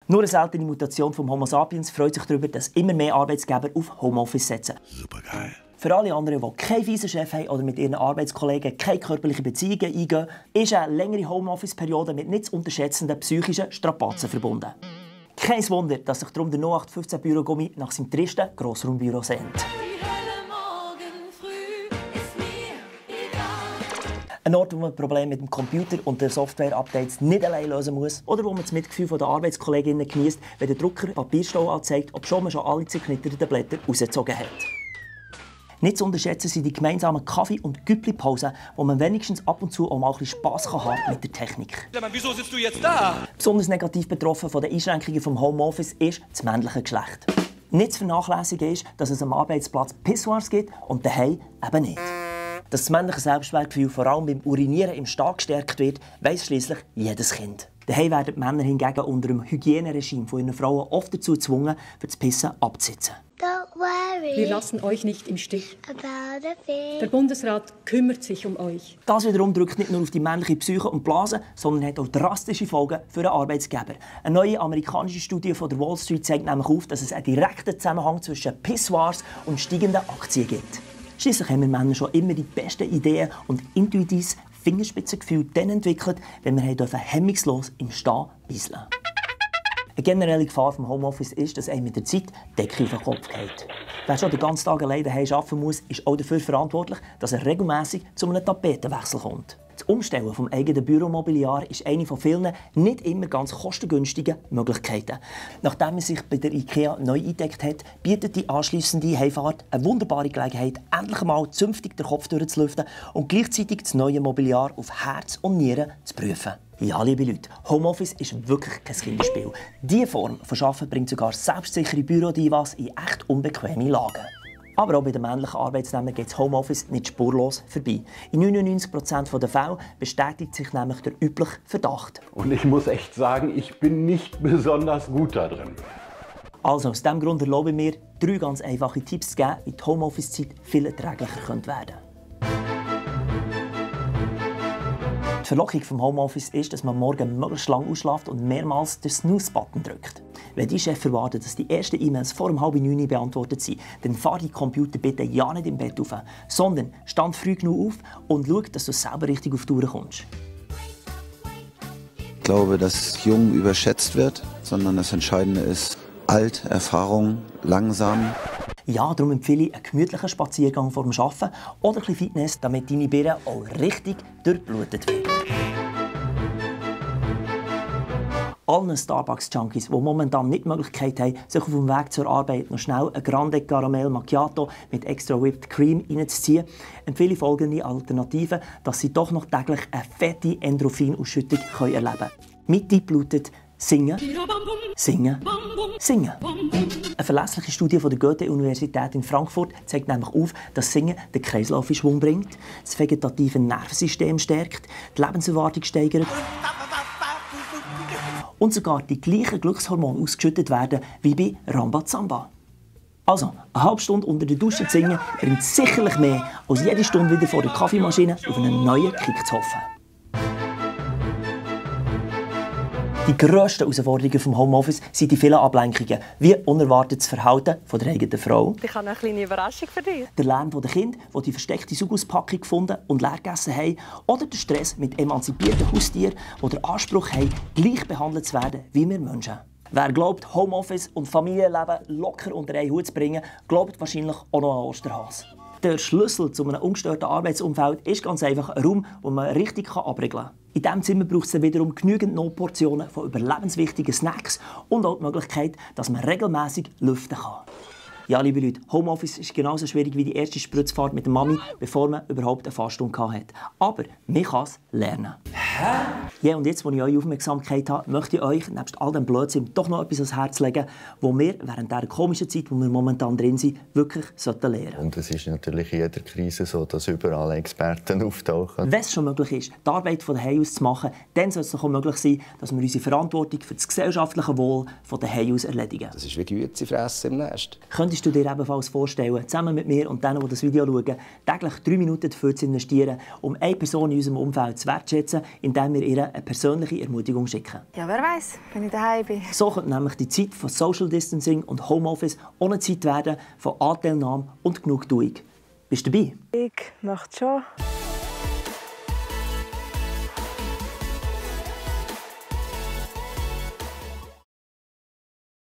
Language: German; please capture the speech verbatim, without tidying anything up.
Nur eine seltene Mutation vom Homo sapiens freut sich darüber, dass immer mehr Arbeitsgeber auf Homeoffice setzen. Supergeil. Für alle anderen, die keinen fiesen Chef haben oder mit ihren Arbeitskollegen keine körperlichen Beziehungen eingehen, ist eine längere Homeoffice-Periode mit nicht zu unterschätzenden psychischen Strapazen verbunden. Kein Wunder, dass sich darum der null acht fünfzehn Bürogummi nach seinem tristen Grossraumbüro sehnt. Ein Ort, wo man Probleme mit dem Computer und den Software-Updates nicht allein lösen muss oder wo man das Mitgefühl der Arbeitskolleginnen genießt, wenn der Drucker Papierstau anzeigt, obwohl man schon alle zerknitterten Blätter rausgezogen hat. Nicht zu unterschätzen sind die gemeinsamen Kaffee- und Güppli-Pausen, wo man wenigstens ab und zu auch mal ein bisschen Spass haben kann mit der Technik. Ja, Mann, wieso sitzt du jetzt da? Besonders negativ betroffen von den Einschränkungen vom Homeoffice ist das männliche Geschlecht. Nicht zu vernachlässigen ist, dass es am Arbeitsplatz Pissoirs gibt und daheim eben nicht. Dass das männliche Selbstwertgefühl vor allem beim Urinieren im Stall gestärkt wird, weiss schliesslich jedes Kind. Daheim werden die Männer hingegen unter dem Hygieneregime von ihren Frauen oft dazu gezwungen, für das Pissen abzusitzen. Wir lassen euch nicht im Stich. About a thing. Der Bundesrat kümmert sich um euch. Das wiederum drückt nicht nur auf die männliche Psyche und Blase, sondern hat auch drastische Folgen für den Arbeitsgeber. Eine neue amerikanische Studie von der Wall Street zeigt nämlich auf, dass es einen direkten Zusammenhang zwischen Pissoirs und steigenden Aktien gibt. Schliesslich haben wir Männer schon immer die besten Ideen und intuitives Fingerspitzengefühl dann entwickelt, wenn wir hemmungslos im Stehen bisseln. Eine generelle Gefahr vom Homeoffice ist, dass einem mit der Zeit die Decke auf den Kopf geht. Wer schon den ganzen Tag alleine daheim arbeiten muss, ist auch dafür verantwortlich, dass er regelmäßig zu einem Tapetenwechsel kommt. Das Umstellen des eigenen Büromobiliar ist eine von vielen nicht immer ganz kostengünstigen Möglichkeiten. Nachdem man sich bei der IKEA neu eingedeckt hat, bietet die anschliessende Heimfahrt eine wunderbare Gelegenheit, endlich einmal zünftig den Kopf durchzulüften und gleichzeitig das neue Mobiliar auf Herz und Nieren zu prüfen. Ja, liebe Leute, Homeoffice ist wirklich kein Kinderspiel. Diese Form von Arbeiten bringt sogar selbstsichere Bürodivas in echt unbequeme Lagen. Aber auch bei den männlichen Arbeitsnehmern geht das Homeoffice nicht spurlos vorbei. In neunundneunzig Prozent der Fälle bestätigt sich nämlich der übliche Verdacht. Und ich muss echt sagen, ich bin nicht besonders gut da drin. Also aus diesem Grund erlaube ich mir, drei ganz einfache Tipps zu geben, wie die Homeoffice-Zeit viel erträglicher werden könnte. Die Verlockung vom Homeoffice ist, dass man morgen möglichst lang ausschläft und mehrmals den Snooze-Button drückt. Wenn die Chefs erwarten, dass die ersten E-Mails vor um halb neun beantwortet sind, dann fahr die Computer bitte ja nicht im Bett auf, sondern stand früh genug auf und schau, dass du selber richtig auf die Tour kommst. Ich glaube, dass jung überschätzt wird, sondern das Entscheidende ist alt, Erfahrung, langsam. Ja, darum empfehle ich einen gemütlichen Spaziergang vor dem Arbeiten oder ein bisschen Fitness, damit deine Birne auch richtig durchblutet wird. Allen Starbucks-Junkies, die momentan nicht die Möglichkeit haben, sich auf dem Weg zur Arbeit noch schnell ein Grande Caramel Macchiato mit extra Whipped Cream reinzuziehen, empfehle ich folgende Alternative, dass sie doch noch täglich eine fette Endorphinausschüttung erleben können. Mit Tipp lautet Singen, Singen, Singen. Eine verlässliche Studie von der Goethe-Universität in Frankfurt zeigt nämlich auf, dass Singen den Kreislauf in Schwung bringt, das vegetative Nervensystem stärkt, die Lebenserwartung steigert und sogar die gleichen Glückshormone ausgeschüttet werden wie bei Rambazamba. Also, eine halbe Stunde unter der Dusche zu singen bringt sicherlich mehr, als jede Stunde wieder vor der Kaffeemaschine auf einen neuen Kick zu hoffen. Die grössten Herausforderungen vom Homeoffice sind die vielen Ablenkungen, wie unerwartetes Verhalten von der eigenen Frau. Ich habe eine kleine Überraschung für dich. Der Lärm der Kinder, die die versteckte Sugauspackung gefunden und leer gegessen haben. Oder der Stress mit emanzipierten Haustieren, die den Anspruch haben, gleich behandelt zu werden wie wir Menschen. Wer glaubt, Homeoffice und Familienleben locker unter einen Hut zu bringen, glaubt wahrscheinlich auch noch an Osterhase. Der Schlüssel zu einem ungestörten Arbeitsumfeld ist ganz einfach ein Raum, wo man richtig abregeln kann. In diesem Zimmer braucht es dann wiederum genügend Notportionen von überlebenswichtigen Snacks und auch die Möglichkeit, dass man regelmäßig lüften kann. Ja, liebe Leute, Homeoffice ist genauso schwierig wie die erste Spritzfahrt mit der Mami, bevor man überhaupt eine Fahrstunde hatte. Aber man kann es lernen. Hä? Ja, und jetzt, wo ich eure Aufmerksamkeit habe, möchte ich euch, nebst all dem Blödsinn, doch noch etwas ans Herz legen, wo wir während dieser komischen Zeit, wo wir momentan drin sind, wirklich sollten lernen. Und es ist natürlich in jeder Krise so, dass überall Experten auftauchen. Wenn es schon möglich ist, die Arbeit von daheim aus zu machen, dann soll es doch auch möglich sein, dass wir unsere Verantwortung für das gesellschaftliche Wohl von daheim aus erledigen. Das ist wie Güte fressen im Nest. Könntest du dir ebenfalls vorstellen, zusammen mit mir und denen, die das Video schauen, täglich drei Minuten dafür zu investieren, um eine Person in unserem Umfeld zu wertschätzen, indem wir ihr eine persönliche Ermutigung schicken. Ja, wer weiß, wenn ich daheim bin. So könnte nämlich die Zeit von Social Distancing und Homeoffice auch eine Zeit werden von Anteilnahme und Genugtuung. Bist du dabei? Ich möchte schon.